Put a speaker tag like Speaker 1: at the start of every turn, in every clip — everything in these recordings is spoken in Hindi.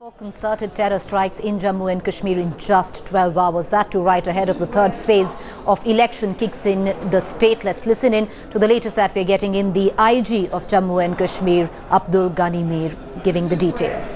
Speaker 1: Concerted terror strikes in Jammu and Kashmir in just 12 hours. That too right ahead of the third phase of election kicks in the state. Let's listen in to the latest that we're getting in. The IG of Jammu and Kashmir, Abdul Ghani Mir, giving the details.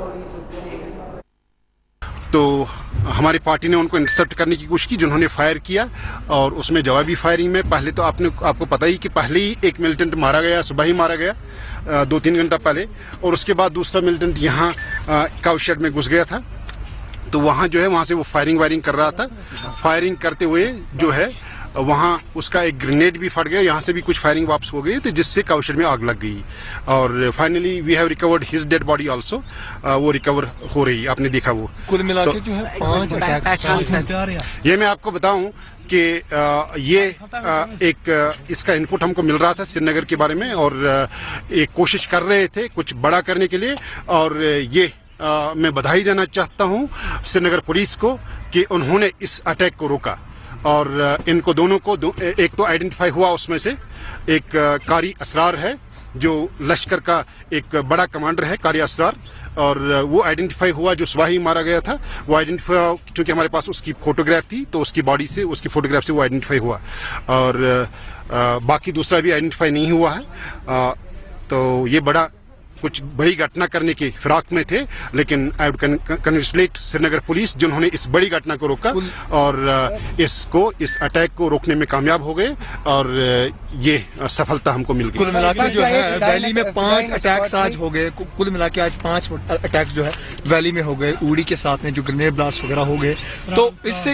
Speaker 2: तो हमारी पार्टी ने उनको इंटरसेप्ट करने की कोशिश की, जिन्होंने फायर किया और उसमें जवाबी फायरिंग में पहले तो आपको पता ही कि पहले ही एक मिलिटेंट मारा गया, सुबह ही मारा गया 2-3 घंटा पहले, और उसके बाद दूसरा मिलिटेंट यहाँ काउशेड में घुस गया था। तो वहाँ जो है वहाँ से वो फायरिंग कर रहा था। फायरिंग करते हुए जो है वहाँ उसका एक ग्रेनेड भी फट गया, यहाँ से भी कुछ फायरिंग वापस हो गई, तो जिससे काउशेड में आग लग गई। और finally we have recovered his dead body also, वो रिकवर हो रही, आपने देखा वो।
Speaker 3: कुल मिला के जो है 5 अटैक्स।
Speaker 2: ये मैं आपको बताऊं कि ये एक इसका इनपुट हमको मिल रहा था श्रीनगर के बारे में, और एक कोशिश कर रहे थे कुछ बड़ा करने के लिए, और ये मैं बधाई देना चाहता हूं श्रीनगर पुलिस को कि उन्होंने इस अटैक को रोका। और इनको दोनों को एक तो आइडेंटिफाई हुआ, उसमें से एक कारी असरार है जो लश्कर का एक बड़ा कमांडर है, कारी असरार, और वो आइडेंटिफाई हुआ जो सुबह ही मारा गया था। वो आइडेंटिफाई, क्योंकि हमारे पास उसकी फोटोग्राफ थी तो उसकी बॉडी से, उसकी फोटोग्राफ से वो आइडेंटिफाई हुआ, और बाकी दूसरा भी आइडेंटिफाई नहीं हुआ है। तो ये कुछ बड़ी घटना करने की फिराक में थे, लेकिन I would congratulate Srinagar police जिन्होंने इस बड़ी घटना को रोका और इस अटैक को रोकने में कामयाब हो गए, और ये सफलता हमको मिल गई।
Speaker 3: कुल मिलाकर जो है वैली में 5 अटैक्स आज हो गए। कुल मिलाकर आज 5 अटैक्स जो है वैली में हो गए, उड़ी के साथ में जो ग्रेनेड ब्लास्ट वगैरह हो गए। तो इससे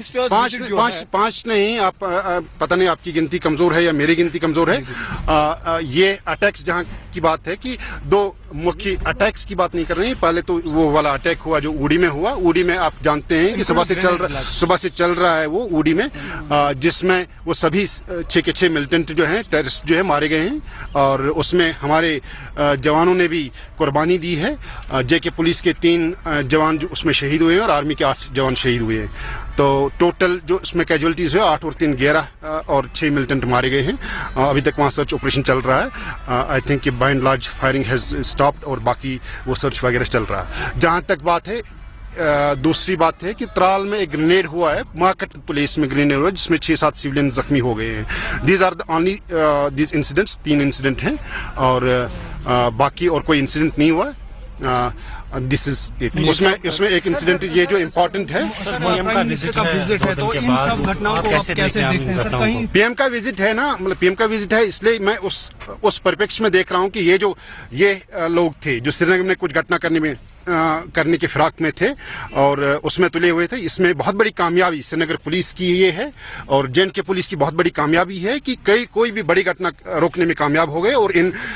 Speaker 2: 5 नहीं, आप पता नहीं आपकी गिनती कमजोर है या मेरी गिनती कमजोर है। ये अटैक्स जहाँ की बात है कि 2 मुख्य अटैक्स की बात नहीं कर रहे हैं। पहले तो वो वाला अटैक हुआ जो उड़ी में हुआ। उड़ी में आप जानते हैं कि सुबह से चल रहा है वो उड़ी में, जिसमें वो सभी 6 के 6 मिलिटेंट जो हैं, टेररिस्ट जो है, मारे गए हैं, और उसमें हमारे जवानों ने भी कुर्बानी दी है। जेके पुलिस के 3 जवान जो उसमें शहीद हुए हैं, और आर्मी के 8 जवान शहीद हुए हैं। तो टोटल जो उसमें कैजुअलिटीज हुए 8 और 3 11 और 6 मिलिटेंट मारे गए हैं। अभी तक वहाँ सर्च ऑपरेशन चल रहा है। आई थिंक कि by and large firing has stopped, और बाकी वो सर्च वगैरह चल रहा है। जहाँ तक बात है, दूसरी बात है कि त्राल में एक ग्रेनेड हुआ है, मार्केट प्लेस में ग्रेनेड हुआ, जिसमें 6-7 सिविलियन जख्मी हो गए हैं। These are the only these incidents, 3 incident हैं, और बाकी और कोई इंसिडेंट नहीं हुआ। This is it. उसमें एक इंसिडेंट ये जो इम्पोर्टेंट है,
Speaker 4: पीएम का विजिट है, तो इन सब घटनाओं को कैसे देखते हैं?
Speaker 2: पीएम का विजिट है ना, मतलब पीएम का विजिट है, इसलिए मैं उस परिप्रेक्ष्य में देख रहा हूँ कि ये लोग थे जो श्रीनगर में कुछ घटना करने के फिराक में थे और उसमें तुले हुए थे। इसमें बहुत बड़ी कामयाबी श्रीनगर पुलिस की ये है, और J&K पुलिस की बहुत बड़ी कामयाबी है कि कोई भी बड़ी घटना रोकने में कामयाब हो गए, और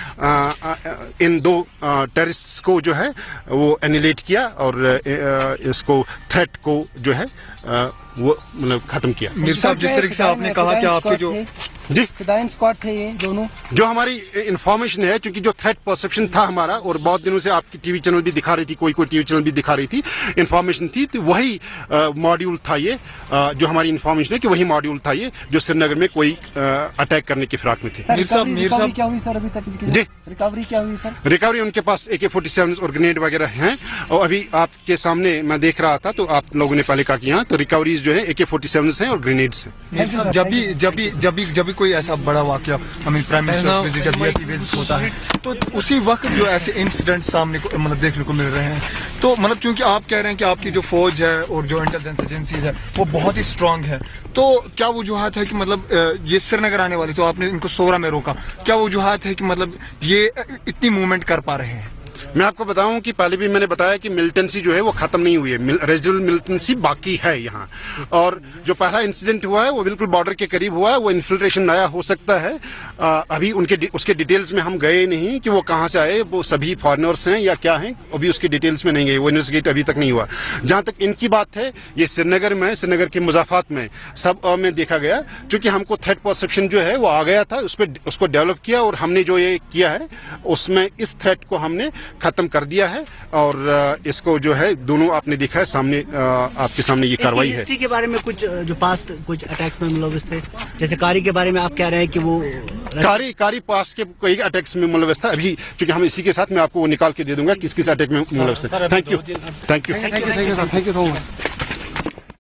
Speaker 2: इन 2 टेररिस्ट्स को जो है वो एनिलेट किया, और इसको थ्रेट को जो है वो मतलब खत्म किया।
Speaker 3: मीर साहब, जिस तरीके से आपने कहा कि आपके जो
Speaker 5: फिदायिन स्क्वाड थे ये दोनों,
Speaker 2: जो हमारी इंफॉर्मेशन है, क्योंकि जो थ्रेट परसेप्शन था हमारा, और बहुत दिनों से आपकी टीवी चैनल भी दिखा रही थी, कोई टीवी चैनल भी दिखा रही थी, इंफॉर्मेशन थी, तो वही मॉड्यूल था ये, जो हमारी इंफॉर्मेशन है कि वही मॉड्यूल था ये जो श्रीनगर में कोई अटैक करने की फिराक में थे।
Speaker 5: मीर साहब क्या हुई सर अभी तक? जी, रिकवरी क्या हुई सर?
Speaker 2: रिकवरी उनके पास AK-47 और ग्रेनेड वगैरह हैं, और अभी आपके सामने मैं देख रहा था, तो आप लोगों ने पहले कहा कि यहाँ तो रिकवरीज जो है AK-47 हैं और ग्रेनेड्स हैं।
Speaker 3: जब भी कोई ऐसा बड़ा वाकया, प्राइम मिनिस्टर विजिट होता है, तो उसी वक्त जो ऐसे इंसिडेंट सामने को मतलब देखने को मिल रहे हैं, तो मतलब चूंकि आप कह रहे हैं कि आपकी जो फौज है और जो इंटेलिजेंस एजेंसीज है वो बहुत ही स्ट्रांग है, तो क्या वजूहत है कि मतलब ये श्रीनगर आने वाली, तो आपने इनको सोरा में रोका, क्या वजूहत है कि मतलब ये इतनी मूवमेंट कर पा रहे हैं?
Speaker 2: मैं आपको बताऊं कि पहले भी मैंने बताया कि मिलिटेंसी जो है वो खत्म नहीं हुई है, रेजिडुअल मिलिटेंसी बाकी है यहाँ। और जो पहला इंसिडेंट हुआ है वो बिल्कुल बॉर्डर के करीब हुआ है, वो इन्फिल्ट्रेशन नया हो सकता है। अभी उसके डिटेल्स में हम गए नहीं कि वो कहाँ से आए, वो सभी फॉरेनर्स हैं या क्या हैं, अभी उसके डिटेल्स में नहीं गए, वो इन्वेस्टिगेट अभी तक नहीं हुआ। जहाँ तक इनकी बात है, ये श्रीनगर के मुजाफात में सब में देखा गया, क्योंकि हमको थ्रेट परसेप्शन जो है वो आ गया था, उसको डेवलप किया, और हमने जो ये किया है उसमें इस थ्रेट को हमने खत्म कर दिया है और इसको जो है दोनों आपने देखा है सामने, आपके सामने ये कार्रवाई है।
Speaker 6: हिस्ट्री के बारे में कुछ जो पास्ट कुछ अटैक्स में मुलविस थे, जैसे कारी के बारे में आप कह रहे हैं कि वो
Speaker 2: कारी पास्ट के कई अटैक्स में मुलविस था। अभी चूंकि हम इसी के साथ मैं आपको वो निकाल के दे दूंगा किस किस अटैक में मुलविस थे। Thank you so much.